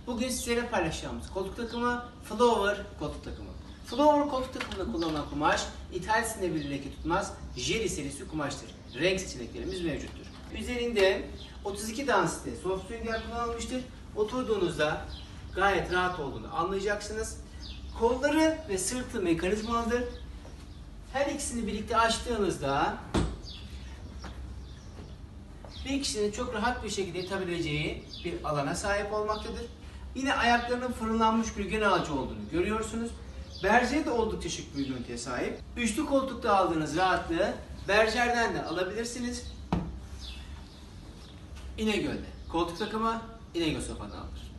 Bugün sizlere paylaşacağımız koltuk takımı Flower koltuk takımı. Flower koltuk takımında kullanılan kumaş ithal sinirli leke tutmaz Jelly serisi kumaştır. Renk seçeneklerimiz mevcuttur. Üzerinde 32 dansite soft sünger kullanılmıştır. Oturduğunuzda gayet rahat olduğunu anlayacaksınız. Kolları ve sırtı mekanizmalıdır. Her ikisini birlikte açtığınızda bir kişinin çok rahat bir şekilde yatabileceği bir alana sahip olmaktadır. Yine ayaklarının fırınlanmış gülgen ağacı olduğunu görüyorsunuz. Berjer de oldukça şık bir görüntüye sahip. Üçlü koltukta aldığınız rahatlığı Berjer'den de alabilirsiniz. İnegöl'de koltuk takımı İnegöl Sofa'dan alır.